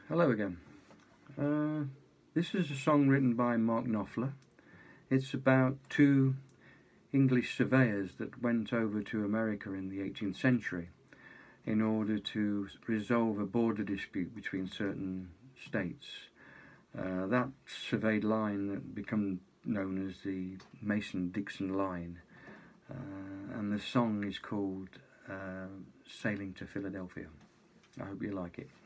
Hello again. This is a song written by Knopfler. It's about two English surveyors that went over to America in the 18th century in order to resolve a border dispute between certain states. That surveyed line that became known as the Mason-Dixon Line, and the song is called Sailing to Philadelphia. I hope you like it.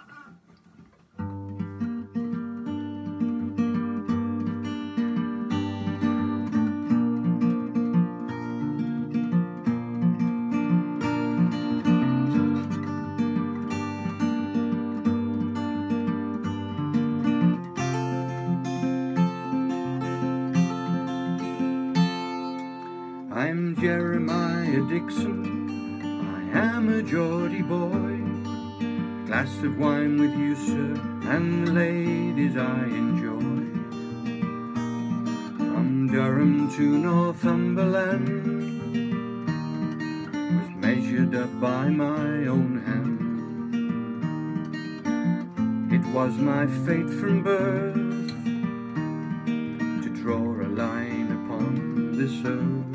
I'm Jeremiah Dixon, I am a Geordie boy. A glass of wine with you, sir, and the ladies I enjoy. From Durham to Northumberland was measured up by my own hand. It was my fate from birth to draw a line upon this earth.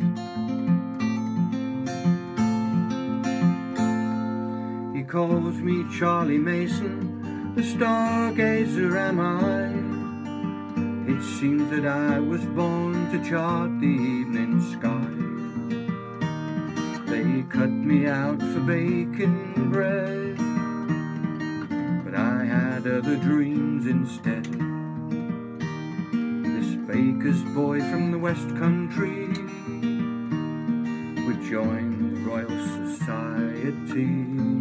He calls me Charlie Mason, the stargazer am I. It seems that I was born to chart the evening sky. They cut me out for baking bread, but I had other dreams instead. This baker's boy from the West Country would join the Royal Society.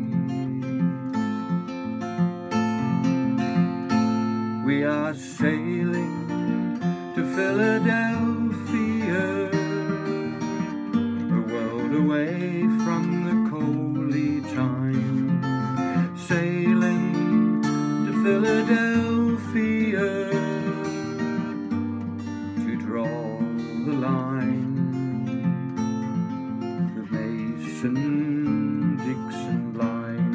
We are sailing to Philadelphia, a world away from the coaly time. Sailing to Philadelphia to draw the line, the Mason-Dixon Line.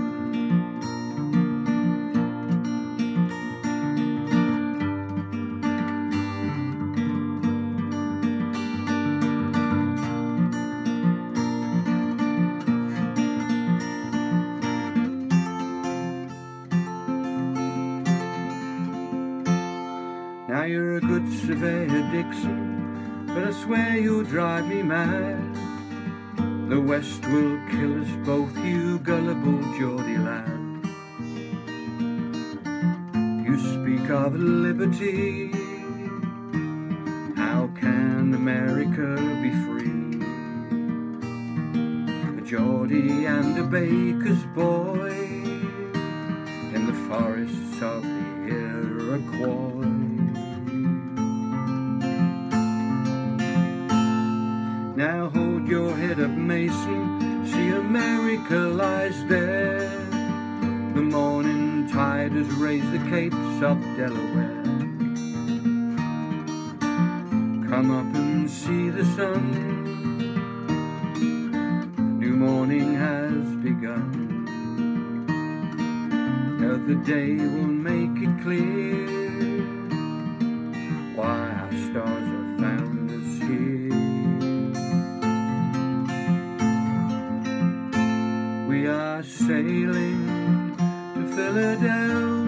Now you're a good surveyor, Dixon, but I swear you'll drive me mad. The West will kill us both, you gullible Geordie lad. You speak of liberty, how can America be free? A Geordie and a baker's boy in the forests of the Iroquois. Now hold your head up, Mason, see America lies there. The morning tide has raised the capes of Delaware. Come up and see the sun, the new morning has begun. Another day will make it clear why our stars have found us here. We are sailing to Philadelphia,